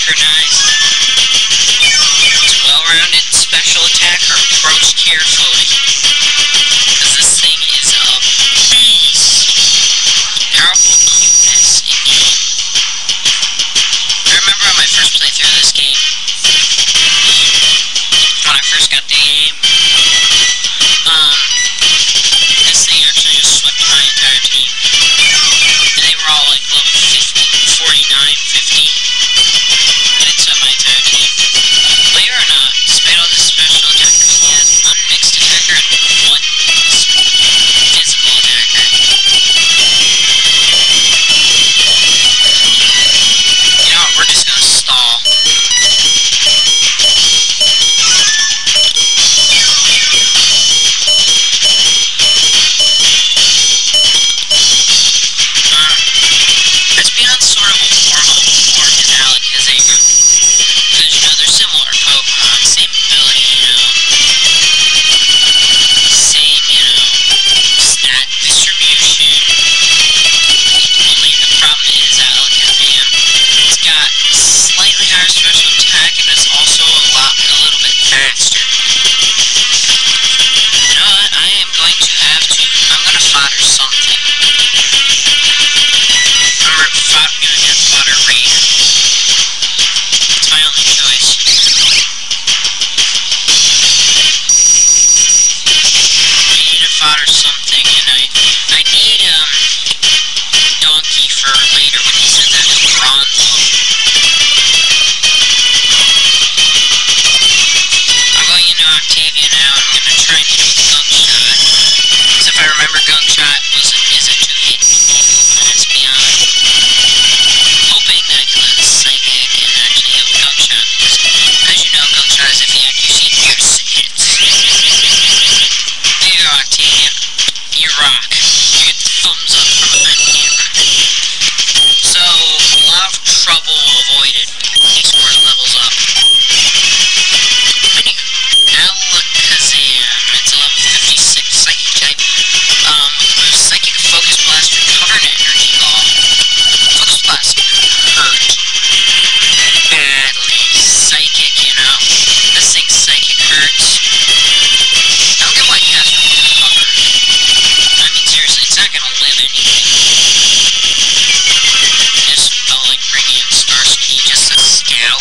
synchronized. It's well-rounded special attacker. Approach carefully, because this thing is a beast. Powerful quickness in-game. I remember on my first playthrough of this game, when I first got the game, this thing actually just swept my entire team. And they were all like level 50, 49, 50. And it swept my entire team. Believe it or not, despite all this special attackers, he has one mixed attacker and one physical attacker. You know what, we're just gonna stall. Sort of a warm-up for Alec as Agra. Because, you know, they're similar Pokemon, same ability, you know, same, you know, stat distribution. Only the problem is Alec, man, it's got slightly higher special attack, and it's also a little bit faster. You know what, I'm gonna fodder something. I'm gonna fodder Raider. It's my only choice. I need to fodder something, and I need Donkey for later when he sends out his bronze. I'm going into Octavia now, and I'm gonna try and hit him with Gunk Shot. Because if I remember, Gunk Shot is a 2-hit that's beyond. Hoping that I can let the Psychic and actually hit with Gunk Shot, because as you know, Gunk Shot is if the accuracy use hits. There you go, Octavia. You rock. You get the thumbs up from a vent camera. So, a lot of trouble avoided. He scores levels up. Alakazam. It's a level 56 Psychic type. With Psychic Focus Blast, Recover an Energy Ball. Focus Blast hurt badly. Psychic, you know. This thing's Psychic hurts. I don't get why he has Recover. I mean, seriously, it's not gonna live anything. I just felt like bringing in Starsky just to scout.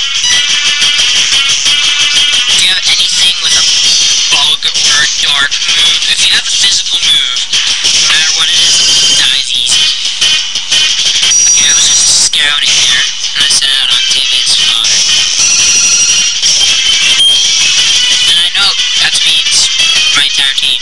If you have anything with a bug or a dark move, if you have a physical move, no matter what it is, it dies easy. Okay, I was just scouting there, and I sent out Octavia's fodder. And I know that means my entire team.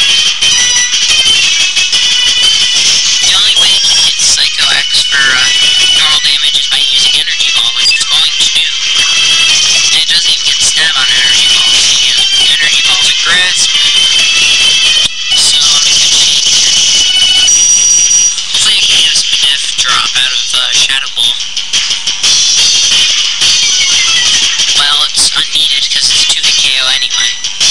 The only way to hit Psycho X for normal damage is by using Energy Ball, which it's going to do. And it doesn't even get stab on Energy Balls. You know, Energy Ball's a grass move. So I'm in good shape here. Hopefully I can get a Spinef drop out of Shadow Ball. Well, it's unneeded because it's 2-hit KO anyway.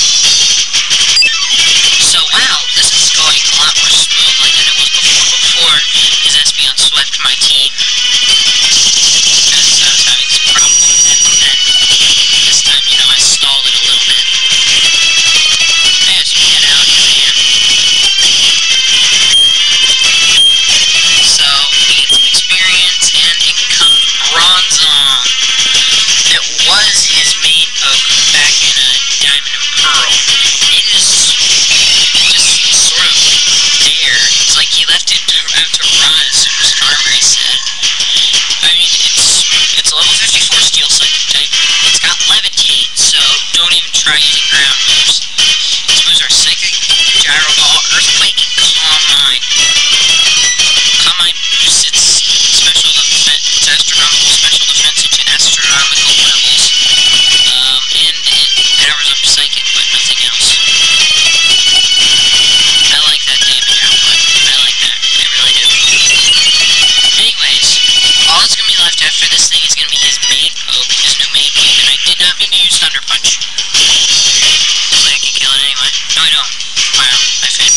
So, wow, this is going a lot more smoothly than it was before. Before, his Espeon swept my team. Because I was having some problem with it. And then, this time, you know, I stalled it a little bit. As you get out, man. So, we get some experience, and in comes Bronzong. It was his main poke back in Diamond and Pearl. It is just sort of there. It's like he left it out to run as soon as Armor reset. I mean, it's a level 54 Steel Psychic type. It's got Levitate, so don't even try using ground moves. Its moves are Psychic, Gyro Ball, Earthquake, and Calm Mind. Calm Mind boosts its special defense, its astronomical special defense to astronomical levels. And it powers up Psychic, but nothing else. I like that damage output. I like that. I really do. Anyways, all that's going to be left after this thing is going to be his main poke, his new main poke, and I did not mean to use Thunder Punch. Hopefully I can kill it anyway. No, I don't. Wow, I failed.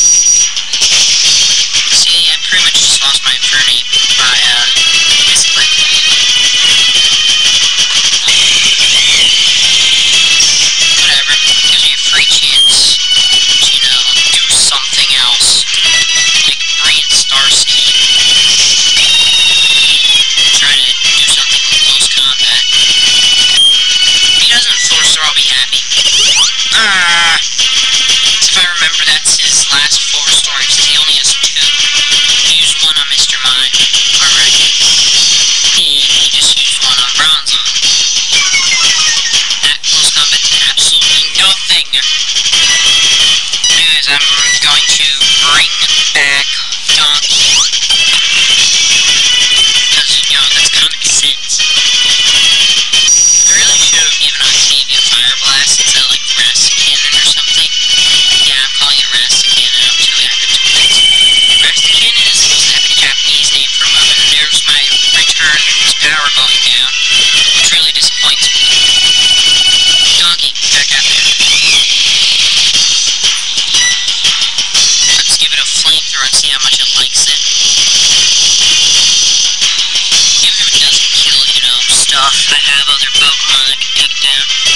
See, I pretty much just lost my Infernape by, misclick. flamethrower and see how much it likes it. Even if it doesn't kill, stuff, I have other Pokemon that can take it down.